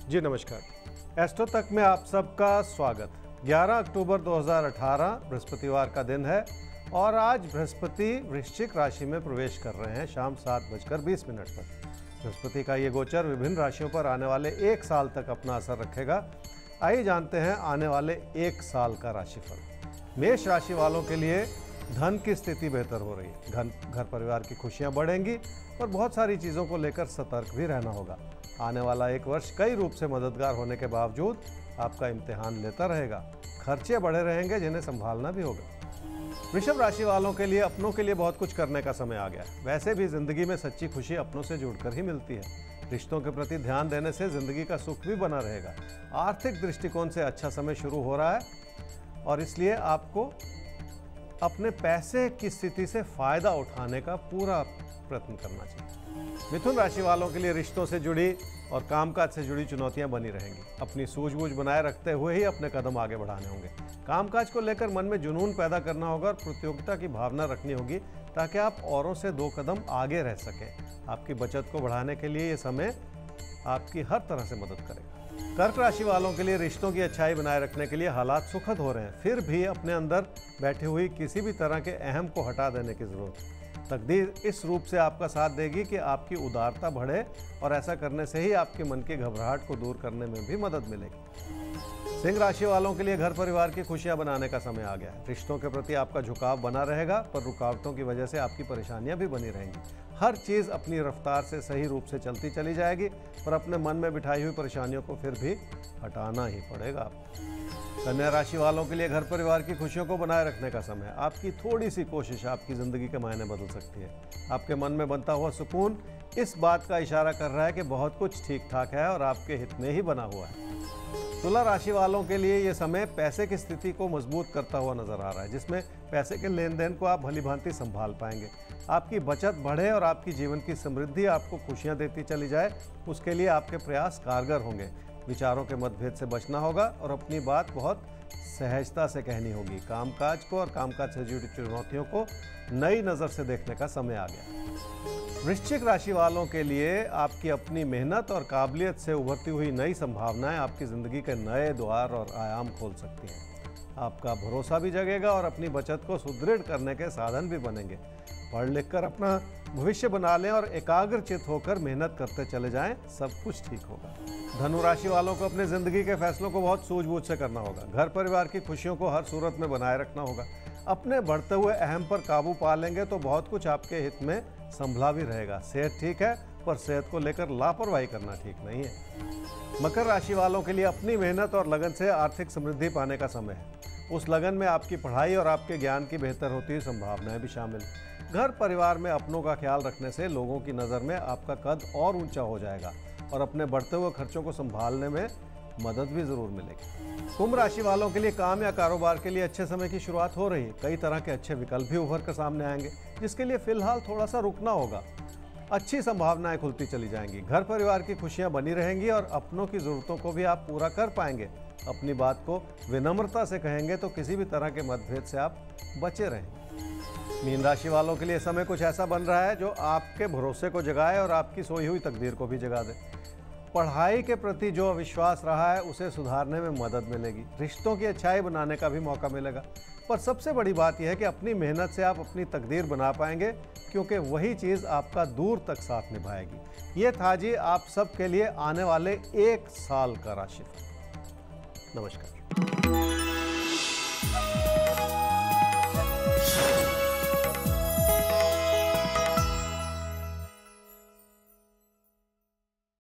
जी नमस्कार। एस्ट्रो तक में आप सबका स्वागत। 11 अक्टूबर 2018 बृहस्पतिवार का दिन है और आज बृहस्पति वृश्चिक राशि में प्रवेश कर रहे हैं शाम 7:20 पर। बृहस्पति का ये गोचर विभिन्न राशियों पर आने वाले 1 साल तक अपना असर रखेगा। आइए जानते हैं आने वाले 1 साल का राशिफल। मेष राशि वालों के लिए धन की स्थिति बेहतर हो रही है। घर परिवार की खुशियां बढ़ेंगी और बहुत सारी चीज़ों को लेकर सतर्क भी रहना होगा। आने वाला 1 वर्ष कई रूप से मददगार होने के बावजूद आपका इम्तिहान लेता रहेगा। खर्चे बढ़े रहेंगे जिन्हें संभालना भी होगा। वृषभ राशि वालों के लिए अपनों के लिए बहुत कुछ करने का समय आ गया है। वैसे भी जिंदगी में सच्ची खुशी अपनों से जुड़कर ही मिलती है। रिश्तों के प्रति ध्यान देने से जिंदगी का सुख भी बना रहेगा। आर्थिक दृष्टिकोण से अच्छा समय शुरू हो रहा है और इसलिए आपको अपने पैसे की स्थिति से फायदा उठाने का पूरा प्रयत्न करना चाहिए। मिथुन राशि वालों के लिए रिश्तों से जुड़ी और कामकाज से जुड़ी चुनौतियां बनी रहेंगी। अपनी सूझबूझ बनाए रखते हुए ही अपने कदम आगे बढ़ाने होंगे। कामकाज को लेकर मन में जुनून पैदा करना होगा और प्रतियोगिता की भावना रखनी होगी ताकि आप औरों से 2 कदम आगे रह सकें। आपकी बचत को बढ़ाने के लिए ये समय आपकी हर तरह से मदद करेगा। कर्क राशि वालों के लिए रिश्तों की अच्छाई बनाए रखने के लिए हालात सुखद हो रहे हैं। फिर भी अपने अंदर बैठी हुई किसी भी तरह के अहम को हटा देने की जरूरत है। तकदीर इस रूप से आपका साथ देगी कि आपकी उदारता बढ़े और ऐसा करने से ही आपके मन की घबराहट को दूर करने में भी मदद मिलेगी। सिंह राशि वालों के लिए घर परिवार की खुशियां बनाने का समय आ गया है। रिश्तों के प्रति आपका झुकाव बना रहेगा पर रुकावटों की वजह से आपकी परेशानियां भी बनी रहेंगी। हर चीज़ अपनी रफ्तार से सही रूप से चलती चली जाएगी पर अपने मन में बिठाई हुई परेशानियों को फिर भी हटाना ही पड़ेगा। कन्या राशि वालों के लिए घर परिवार की खुशियों को बनाए रखने का समय है। आपकी थोड़ी सी कोशिश आपकी ज़िंदगी के मायने बदल सकती है। आपके मन में बनता हुआ सुकून इस बात का इशारा कर रहा है कि बहुत कुछ ठीक ठाक है और आपके हित में ही बना हुआ है। तुला राशि वालों के लिए ये समय पैसे की स्थिति को मजबूत करता हुआ नजर आ रहा है, जिसमें पैसे के लेन देन को आप भली भांति संभाल पाएंगे। आपकी बचत बढ़े और आपकी जीवन की समृद्धि आपको खुशियां देती चली जाए, उसके लिए आपके प्रयास कारगर होंगे। विचारों के मतभेद से बचना होगा और अपनी बात बहुत सहजता से कहनी होगी। कामकाज को और कामकाज से जुड़ी चुनौतियों को नई नज़र से देखने का समय आ गया। वृश्चिक राशि वालों के लिए आपकी अपनी मेहनत और काबिलियत से उभरती हुई नई संभावनाएं आपकी ज़िंदगी के नए द्वार और आयाम खोल सकती हैं। आपका भरोसा भी जगेगा और अपनी बचत को सुदृढ़ करने के साधन भी बनेंगे। पढ़ लिख कर अपना भविष्य बना लें और एकाग्रचित होकर मेहनत करते चले जाएं, सब कुछ ठीक होगा। धनु राशि वालों को अपनी ज़िंदगी के फैसलों को बहुत सूझबूझ से करना होगा। घर परिवार की खुशियों को हर सूरत में बनाए रखना होगा। अपने बढ़ते हुए अहम पर काबू पा लेंगे तो बहुत कुछ आपके हित में संभला भी रहेगा। सेहत ठीक है पर सेहत को लेकर लापरवाही करना ठीक नहीं है। मकर राशि वालों के लिए अपनी मेहनत और लगन से आर्थिक समृद्धि पाने का समय है। उस लगन में आपकी पढ़ाई और आपके ज्ञान की बेहतर होती हुई संभावनाएं भी शामिल। घर परिवार में अपनों का ख्याल रखने से लोगों की नज़र में आपका कद और ऊंचा हो जाएगा और अपने बढ़ते हुए खर्चों को संभालने में मदद भी ज़रूर मिलेगी। कुंभ राशि वालों के लिए काम या कारोबार के लिए अच्छे समय की शुरुआत हो रही है। कई तरह के अच्छे विकल्प भी उभर कर सामने आएंगे, जिसके लिए फिलहाल थोड़ा सा रुकना होगा। अच्छी संभावनाएं खुलती चली जाएंगी। घर परिवार की खुशियां बनी रहेंगी और अपनों की ज़रूरतों को भी आप पूरा कर पाएंगे। अपनी बात को विनम्रता से कहेंगे तो किसी भी तरह के मतभेद से आप बचे रहेंगे। मीन राशि वालों के लिए समय कुछ ऐसा बन रहा है जो आपके भरोसे को जगाए और आपकी सोई हुई तकदीर को भी जगा दे। पढ़ाई के प्रति जो अविश्वास रहा है उसे सुधारने में मदद मिलेगी। रिश्तों की अच्छाई बनाने का भी मौका मिलेगा। पर सबसे बड़ी बात यह है कि अपनी मेहनत से आप अपनी तकदीर बना पाएंगे, क्योंकि वही चीज़ आपका दूर तक साथ निभाएगी। ये था जी आप सबके लिए आने वाले 1 साल का राशिफल। नमस्कार।